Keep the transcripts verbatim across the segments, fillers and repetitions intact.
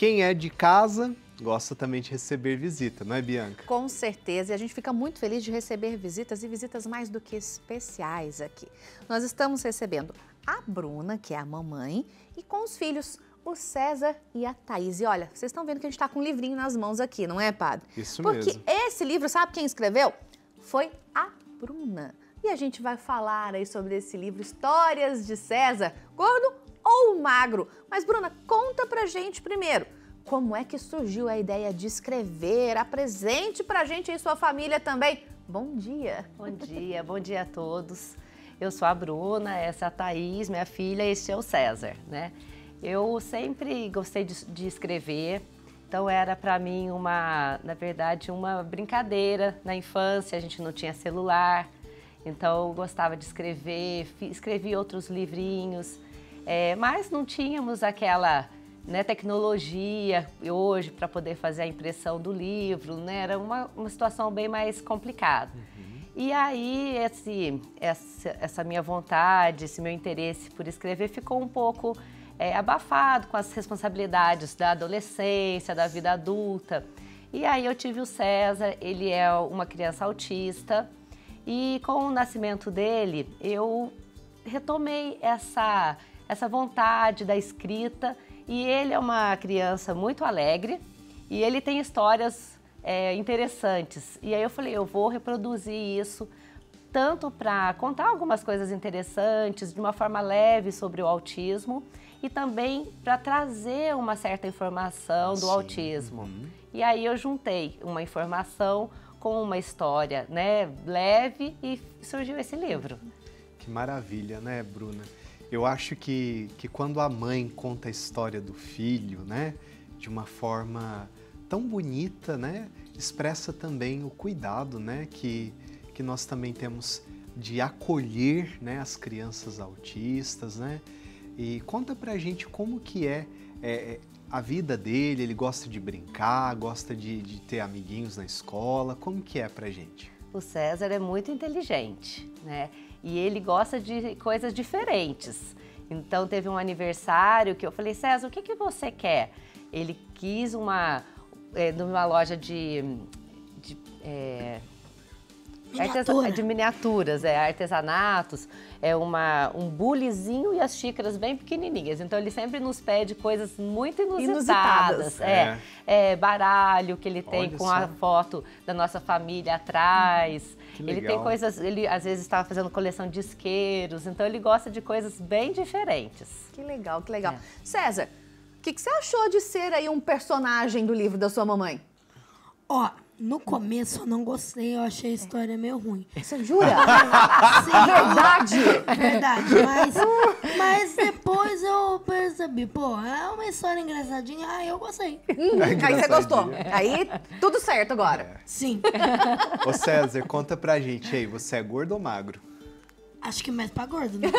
quem é de casa gosta também de receber visita, não é, Bianca? Com certeza, e a gente fica muito feliz de receber visitas e visitas mais do que especiais aqui. Nós estamos recebendo a Bruna, que é a mamãe, e com os filhos, o César e a Thaís. E olha, vocês estão vendo que a gente está com um livrinho nas mãos aqui, não é, padre? Isso Porque mesmo. Porque esse livro, sabe quem escreveu? Foi a Bruna. E a gente vai falar aí sobre esse livro, Histórias de César, gordo ou magro. Mas, Bruna, conta pra gente primeiro, como é que surgiu a ideia de escrever? Apresente pra gente e sua família também. Bom dia. Bom dia, bom dia a todos. Eu sou a Bruna, essa é a Thaís, minha filha, e este é o César, né? Eu sempre gostei de, de escrever, então era para mim uma, na verdade, uma brincadeira. Na infância a gente não tinha celular, então eu gostava de escrever, escrevi outros livrinhos, é, mas não tínhamos aquela, né, tecnologia hoje para poder fazer a impressão do livro, né? Era uma, uma situação bem mais complicada. Uhum. E aí esse, essa, essa minha vontade, esse meu interesse por escrever ficou um pouco é, abafado com as responsabilidades da adolescência, da vida adulta. E aí eu tive o César, ele é uma criança autista, e com o nascimento dele eu retomei essa, essa vontade da escrita. E ele é uma criança muito alegre e ele tem histórias é, interessantes. E aí eu falei, eu vou reproduzir isso tanto para contar algumas coisas interessantes de uma forma leve sobre o autismo e também para trazer uma certa informação do Sim. autismo. Uhum. E aí eu juntei uma informação com uma história, né, leve, e surgiu esse livro. Que maravilha, né, Bruna? Eu acho que, que quando a mãe conta a história do filho, né, de uma forma tão bonita, né, expressa também o cuidado, né, que, que nós também temos de acolher, né, as crianças autistas, né, e conta pra gente como que é, é a vida dele. Ele gosta de brincar, gosta de, de ter amiguinhos na escola, como que é pra gente? O César é muito inteligente, né? E ele gosta de coisas diferentes. Então teve um aniversário que eu falei, César, o que, que você quer? Ele quis uma, é, numa loja de, de, é, Miniatura. de miniaturas, é, artesanatos, é uma, um bulizinho e as xícaras bem pequenininhas. Então ele sempre nos pede coisas muito inusitadas. Inusitadas. É, é, baralho que ele tem Olha com só. a foto da nossa família atrás. Que Ele legal. tem coisas, ele às vezes estava fazendo coleção de isqueiros, então ele gosta de coisas bem diferentes. Que legal, que legal. É. César, o que, que você achou de ser aí um personagem do livro da sua mamãe? Ó, no começo eu não gostei, eu achei a história meio ruim. Você jura? Sim, Verdade! Verdade, mas, mas depois eu percebi, pô, é uma história engraçadinha, ah, eu gostei. Hum, É aí você gostou. engraçadinho. Aí, tudo certo agora. Sim, Ô César, conta pra gente aí, você é gordo ou magro? acho que mais pra gordo, né?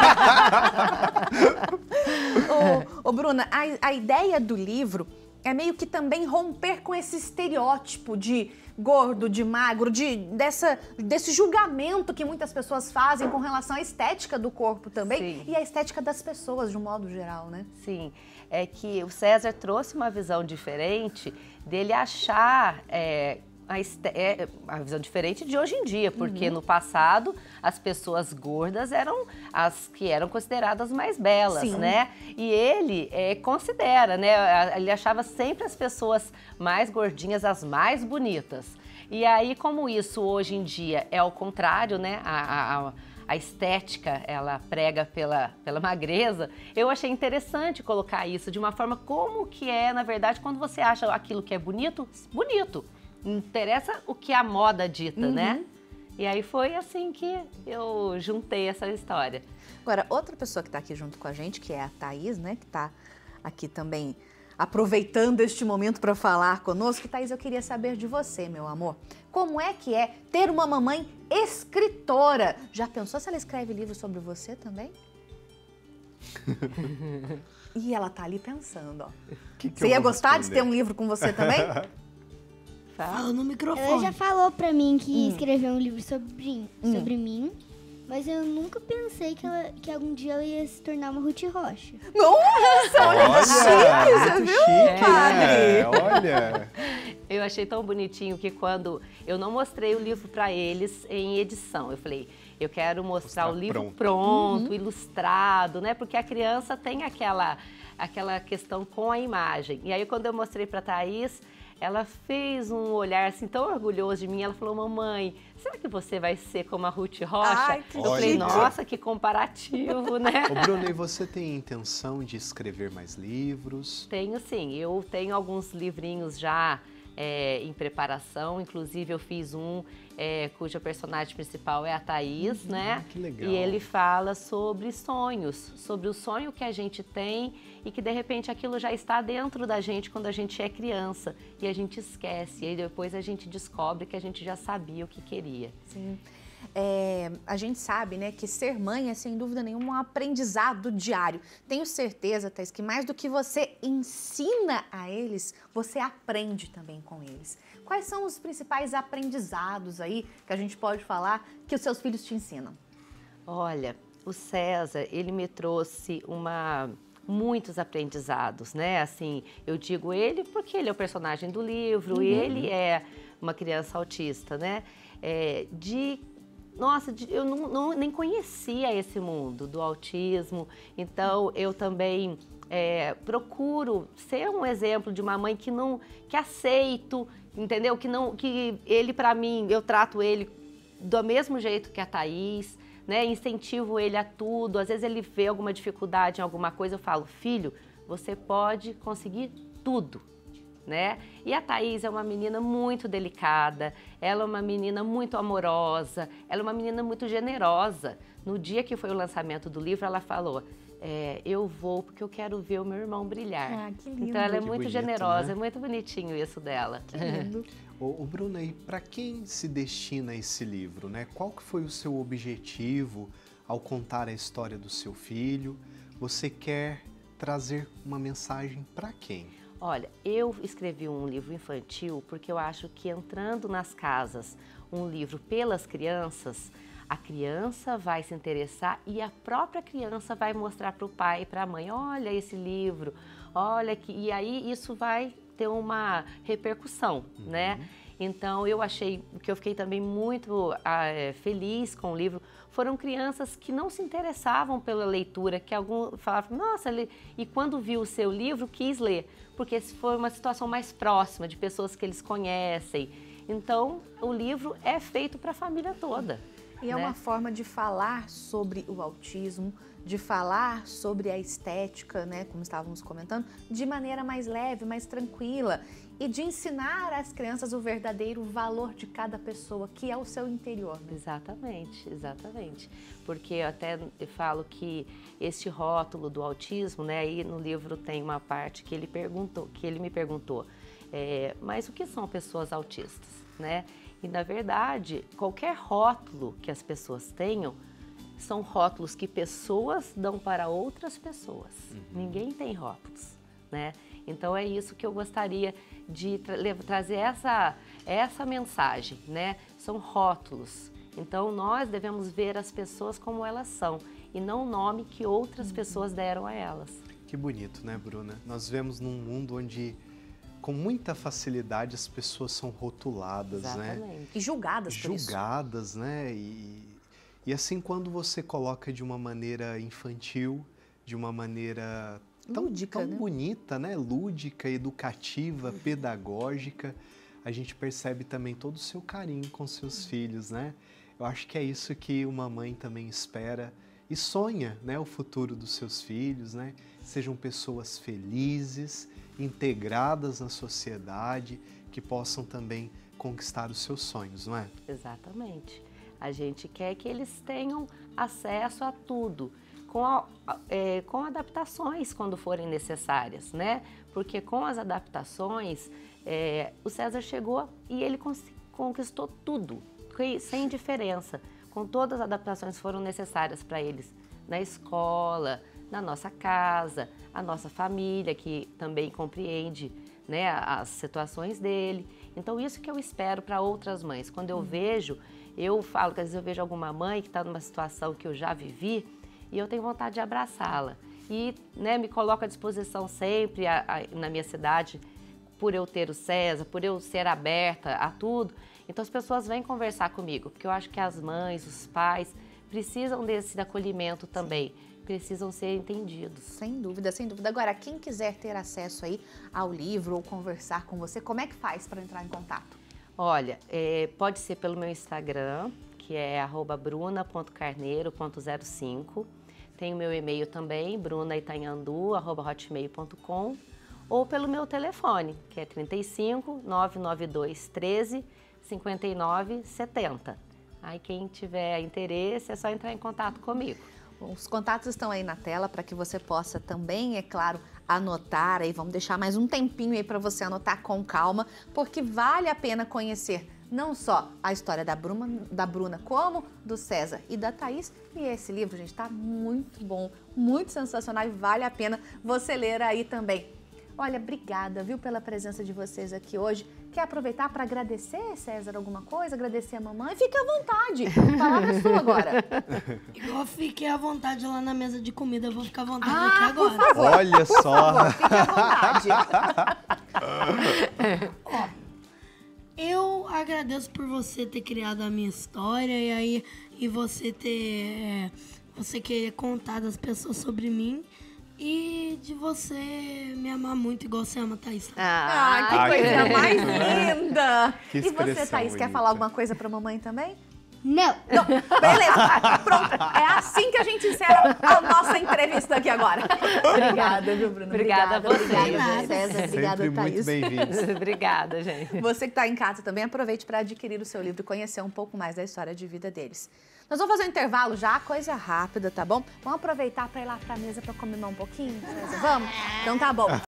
Ô, ô, Bruna, a, a ideia do livro é meio que também romper com esse estereótipo de gordo, de magro, de, dessa, desse julgamento que muitas pessoas fazem com relação à estética do corpo também. Sim. E à estética das pessoas, de um modo geral, né? Sim, é que o César trouxe uma visão diferente dele achar é, a, este- é, a visão diferente de hoje em dia, porque no passado as pessoas gordas eram as que eram consideradas mais belas, Sim. né? E ele é, considera, né? Ele achava sempre as pessoas mais gordinhas as mais bonitas. E aí, como isso hoje em dia é ao contrário, né? A, a, a estética, ela prega pela, pela magreza, eu achei interessante colocar isso de uma forma como que é, na verdade, quando você acha aquilo que é bonito, bonito. Não interessa o que a moda dita, né? E aí foi assim que eu juntei essa história. Agora, outra pessoa que está aqui junto com a gente, que é a Thaís, né? Que está aqui também aproveitando este momento para falar conosco. Thaís, eu queria saber de você, meu amor. Como é que é ter uma mamãe escritora? Já pensou se ela escreve livro sobre você também? E ela tá ali pensando, ó. Que que Você eu ia vou gostar de responder? ter um livro com você também? Fala no Ela microfone. já falou pra mim que Hum. ia escrever um livro sobre, sobre mim. Mas eu nunca pensei que, ela, que algum dia ela ia se tornar uma Ruth Rocha. Nossa, olha que chique, você muito viu, chique, padre? né? Olha. Eu achei tão bonitinho que quando eu não mostrei o livro para eles em edição, eu falei, eu quero mostrar, mostrar o livro pronto, pronto uhum. ilustrado, né? Porque a criança tem aquela, aquela questão com a imagem. E aí quando eu mostrei para a Thaís, ela fez um olhar assim tão orgulhoso de mim. Ela falou, mamãe, será que você vai ser como a Ruth Rocha? Ai, que eu falei, nossa, que comparativo, né? Ô, Bruna, e você tem intenção de escrever mais livros? Tenho sim, eu tenho alguns livrinhos já é, em preparação. Inclusive eu fiz um é, cuja personagem principal é a Thaís, uhum, né? Que legal. E ele fala sobre sonhos, sobre o sonho que a gente tem e que de repente aquilo já está dentro da gente quando a gente é criança e a gente esquece, e aí depois a gente descobre que a gente já sabia o que queria. Sim. É, a gente sabe, né, que ser mãe é sem dúvida nenhuma um aprendizado diário. Tenho certeza, Thaís, que mais do que você ensina a eles, você aprende também com eles. Quais são os principais aprendizados aí que a gente pode falar que os seus filhos te ensinam? Olha, o César, ele me trouxe uma... muitos aprendizados, né? Assim, eu digo ele porque ele é o personagem do livro, uhum. e ele é uma criança autista, né? É, de, nossa, de, eu não, não, nem conhecia esse mundo do autismo, então eu também é, procuro ser um exemplo de uma mãe que não, que aceito, entendeu? Que não, que ele para mim, eu trato ele do mesmo jeito que a Thaís, né, incentivo ele a tudo. Às vezes ele vê alguma dificuldade em alguma coisa, eu falo, filho, você pode conseguir tudo, né? E a Thaís é uma menina muito delicada, ela é uma menina muito amorosa, ela é uma menina muito generosa. No dia que foi o lançamento do livro, ela falou, é, eu vou porque eu quero ver o meu irmão brilhar. Ah, que lindo. Então ela é Que muito bonito, generosa, né? é muito bonitinho isso dela. Que lindo. Ô, ô Bruna, e para quem se destina esse livro, né? Qual que foi o seu objetivo ao contar a história do seu filho? Você quer trazer uma mensagem para quem? Olha, eu escrevi um livro infantil porque eu acho que entrando nas casas um livro pelas crianças, a criança vai se interessar e a própria criança vai mostrar para o pai e para a mãe, olha esse livro, olha que... E aí isso vai ter uma repercussão, uhum. né? Então eu achei que eu fiquei também muito ah, feliz com o livro. Foram crianças que não se interessavam pela leitura, que algum falavam, nossa, ele... e quando viu o seu livro quis ler, porque foi uma situação mais próxima de pessoas que eles conhecem. Então o livro é feito para a família toda. E é né? uma forma de falar sobre o autismo, de falar sobre a estética, né, como estávamos comentando, de maneira mais leve, mais tranquila, e de ensinar às crianças o verdadeiro valor de cada pessoa, que é o seu interior. Né? Exatamente, exatamente. Porque eu até falo que esse rótulo do autismo, né, aí no livro tem uma parte que ele perguntou, que ele me perguntou, é, mas o que são pessoas autistas, né? E na verdade, qualquer rótulo que as pessoas tenham, são rótulos que pessoas dão para outras pessoas. Uhum. Ninguém tem rótulos, né? Então é isso que eu gostaria de tra trazer essa, essa mensagem, né? São rótulos. Então nós devemos ver as pessoas como elas são e não o nome que outras uhum. pessoas deram a elas. Que bonito, né, Bruna? Nós vivemos num mundo onde com muita facilidade as pessoas são rotuladas, Exatamente. né? E julgadas por isso. Julgadas, né? E, e assim, quando você coloca de uma maneira infantil, de uma maneira tão, lúdica, tão né? bonita, né? Lúdica, educativa, uhum. pedagógica, a gente percebe também todo o seu carinho com seus uhum. filhos, né? Eu acho que é isso que uma mãe também espera e sonha, né? O futuro dos seus filhos, né? Sejam pessoas felizes, integradas na sociedade, que possam também conquistar os seus sonhos, não é? Exatamente. A gente quer que eles tenham acesso a tudo, com, a, é, com adaptações quando forem necessárias, né? Porque com as adaptações, é, o César chegou e ele conquistou tudo, sem diferença, com todas as adaptações que foram necessárias para eles, na escola, na nossa casa, a nossa família, que também compreende, né, as situações dele. Então, isso que eu espero para outras mães. Quando eu vejo Eu falo que às vezes eu vejo alguma mãe que está numa situação que eu já vivi e eu tenho vontade de abraçá-la. E né, me coloco à disposição sempre a, a, na minha cidade, por eu ter o César, por eu ser aberta a tudo. Então as pessoas vêm conversar comigo, porque eu acho que as mães, os pais precisam desse acolhimento também. Sim. Precisam ser entendidos. Sem dúvida, sem dúvida. Agora, quem quiser ter acesso aí ao livro ou conversar com você, como é que faz para entrar em contato? Olha, é, pode ser pelo meu Instagram, que é arroba bruna ponto carneiro ponto zero cinco. Tem o meu e-mail também, brunaitanhandu arroba hotmail ponto com, ou pelo meu telefone, que é trinta e cinco, nove nove dois, treze, cinquenta e nove, setenta. Aí quem tiver interesse é só entrar em contato comigo. Os contatos estão aí na tela para que você possa também, é claro, anotar aí. Vamos deixar mais um tempinho aí para você anotar com calma, porque vale a pena conhecer não só a história da Bruna, da Bruna, como do César e da Thaís. E esse livro, gente, está muito bom, muito sensacional e vale a pena você ler aí também. Olha, obrigada, viu, pela presença de vocês aqui hoje. Quer aproveitar para agradecer, César, alguma coisa? Agradecer a mamãe? Fique à vontade. A palavra é sua agora. Igual eu fiquei à vontade lá na mesa de comida, eu vou ficar à vontade Ah, aqui agora. por favor. Olha Por só. favor, fique à vontade. Ó, eu agradeço por você ter criado a minha história e aí e você ter é, você querer contar das pessoas sobre mim. E de você me amar muito, igual você ama a Thaís. Ah, que Ah, coisa que mais lindo. linda! Que E você, expressão Thaís, quer bonita. falar alguma coisa pra mamãe também? Não. Não, beleza, pronto. É assim que a gente encerra a nossa entrevista aqui agora. Obrigada, viu, Bruna? Obrigada a vocês. Obrigada, César. Obrigada, Sempre muito Thaís. bem-vindos. Obrigada, gente. Você que está em casa também, aproveite para adquirir o seu livro e conhecer um pouco mais da história de vida deles. Nós vamos fazer um intervalo já, coisa rápida, tá bom? Vamos aproveitar para ir lá para a mesa para comer um pouquinho, César? Vamos? Então tá bom.